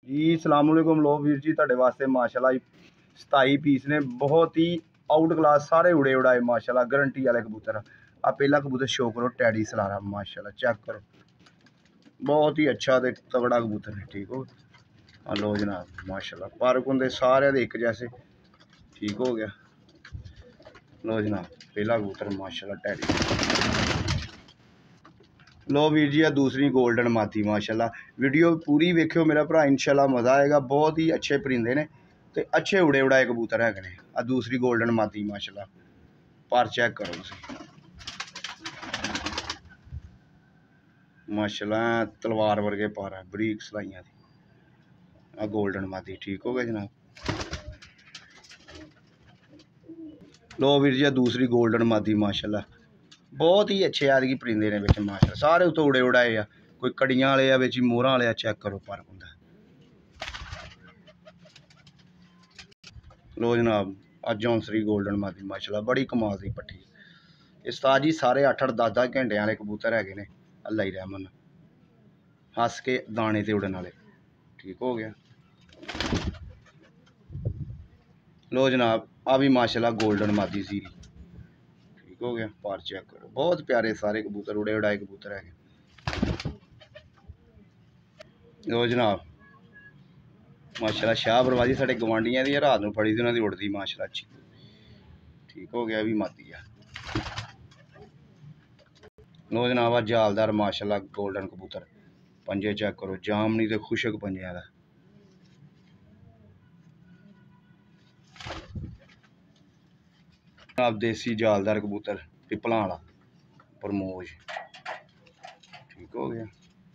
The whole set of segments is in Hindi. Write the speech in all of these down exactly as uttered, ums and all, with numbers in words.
जी सलाम अलैकुम। लो वीर जी तुहाडे वास्ते माशाल्लाह सताई पीस ने, बहुत ही आउट क्लास, सारे उड़े उड़ाए माशाल्लाह, गारंटी वाले कबूतर। आ पहला कबूतर शो करो, टैडी सलारा माशाल्लाह, चेक करो, बहुत ही अच्छा ते तगड़ा कबूतर है। ठीक हो, लो जनाब माशाल्लाह, पर कुंदे सारे दे एक जैसे। ठीक हो गया, लो जनाब पहला कबूतर माशाल्लाह टैडी। लो वीर जी आ दूसरी गोल्डन माती माशाल्लाह। वीडियो पूरी वेखियो मेरा भरा, इंशाल्लाह मज़ा आएगा। बहुत ही अच्छे परिंदे ने ते अच्छे उड़े उड़ाए कबूतर है ने। आ दूसरी गोल्डन माती माशाल्लाह, पर चेक करो तुसीं माशाल्लाह, तलवार वर्गे पर है, बरीक सलाइयां दी। आ गोल्डन माती। ठीक हो गया जनाब। लो वीर जी आ दूसरी गोल्डन माती माशाल्लाह, बहुत ही अच्छे आदि परिंदे ने बिच माशाल्लाह, सारे उत्ते उड़े उड़ाए आ। कोई कड़ियां वाले आ बिच, मोहरां वाले आ, चेक करो पर हुंदा। लो जनाब आ जौंसरी गोल्डन माती माशाल्लाह, बड़ी कमाल दी पट्ठी। उस्ताद जी सारे अठ अठ दस दस घंटे वाले कबूतर है ने। अल्लाह ही रहमन, हस के दाने ते उड़न वाले। ठीक हो गया। लो जनाब आ भी माशाल्लाह गोल्डन मादी सीरी। ठीक हो गया, पर चेक करो, बहुत प्यारे सारे कबूतर, उड़े उड़ाए कबूतर है। लो जनाब माशाल्लाह शाह बरवादी साढ़े गवांढियां दी रात नूं फड़ी दी, उन्हां दी उड़दी माशाल्लाह अच्छी। ठीक हो गया, भी मादी है। लो जनाब आ जालदार माशाल्लाह गोल्डन कबूतर, पंजे चेक करो, जामनी ते खुशक पंजे दा। आप देसी जालदार कबूतर पिपलां वाला प्रमोज। ठीक हो गया।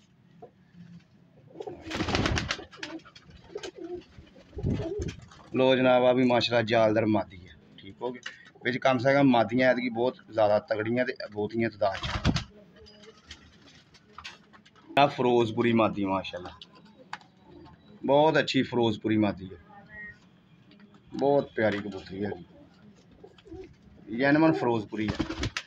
लो जनाब आ भी माशाल्लाह जालदार मादी है। ठीक हो गया, बिच कम से कम मादियां ऐतकी बहुत ज़्यादा तगड़ियां ते बहुतियां तदाद च। फिरोजपुरी मादी माशाल्लाह, बहुत अच्छी फिरोजपुरी मादी है, बहुत प्यारी कबूतरी है, जैनमन फिरोजपुरी है।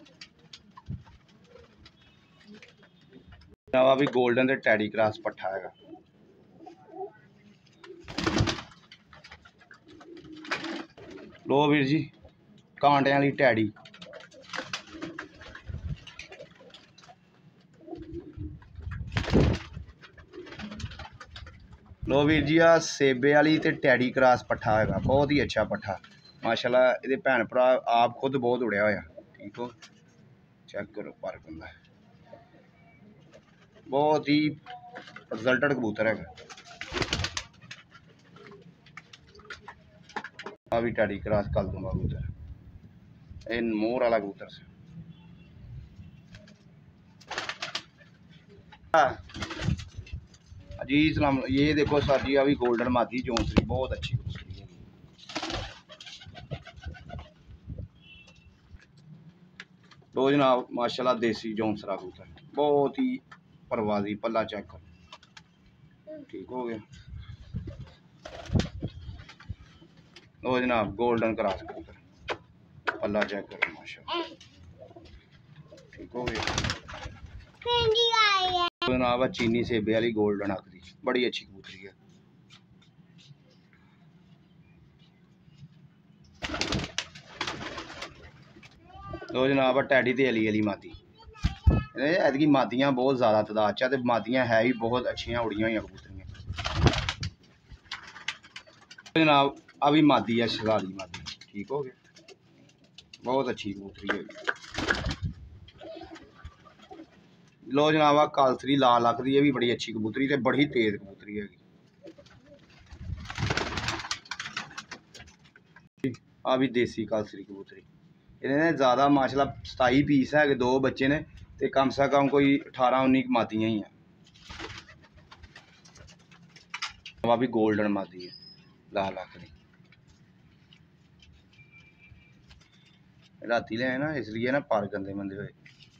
नवा भी गोल्डन ते टैडी क्रॉस पट्ठा है। लो वीर जी कांटे वाली टैडी। लो वीर जी आ सेबे वाली ते टैडी क्रॉस पट्ठा है, बहुत ही अच्छा पट्ठा माशाल्लाह। ये भैन भरा आप खुद बहुत उड़िया होया। ठीक हो, चेक करो पर बंदा, बहुत ही रिजल्टेड कबूतर है। आ भी टैडी क्रॉस कर दूंगा कबूतर, ये मोर वाला कबूतर से। जी सलाम, ये देखो सर जी अभी गोल्डन मादी जौंसरी, बहुत अच्छी कबूतरी है। दो जनाब माशाल्लाह देसी जौंसरा कबूतर, बहुत ही परवाजी, पल्ला चेक करो। ठीक हो गया। लो जनाब गोल्डन क्रॉस कबूतर, पल्ला चेक करो माशाल्लाह। ठीक हो गया। जनाब चीनी सेबे वाली गोल्डन आखरी, बड़ी अच्छी कबूतरी है। लो जनाब टैडी ते अली अली मादी, ऐतकी मादियां बहुत ज़्यादा तदाद च, मादियां है भी बहुत अच्छियां उड़ियां हुई कबूतरियां। जनाब आ भी मादी है, शगाली मादी। ठीक हो गया, बहुत अच्छी कबूतरी है। लो जनाब आ कालसरी लाल अख दी, भी बड़ी अच्छी कबूतरी ते बड़ी तेज कबूतरी है। आ भी देसी कालसरी कबूतरी, इन्हें ज़्यादा माशाल्लाह सताई पीस है, दो बच्चे ने ते कम से कम कोई अठारह उन्नीस मादियां ही हैं। वह भी गोल्डन मादी है, लाल अख दी। राती ले आए ना, इसलिए ना पर गंदे मंदे हुए।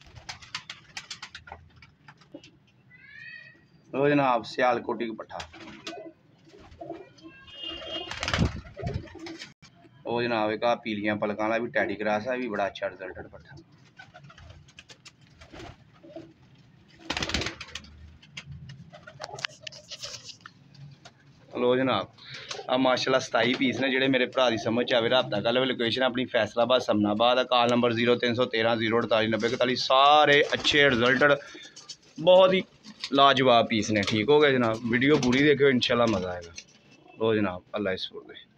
लो जनाब सियालकोटी का पट्ठा, वो जनाब एक पीलियां पलकां वाला भी टैडी क्रॉस है, भी बड़ा अच्छा रिजल्टेड पट्ठा। लो जनाब आ माशाल्लाह सताई पीस ने जेह्ड़े मेरे भरा दी समझ च आवे रब्ता कल लोकेशन अपनी फैसलाबाद समनाबाद काल नंबर जीरो तीन सौ तेरह जीरो अड़ताली नब्बे इकताली सारे अच्छे रिजल्ट बहुत ही लाजवाब पीस ने। ठीक हो गया जनाब, वीडियो पूरी देखो इंशाल्लाह मज़ा आएगा। लो जनाब अल्लाह इस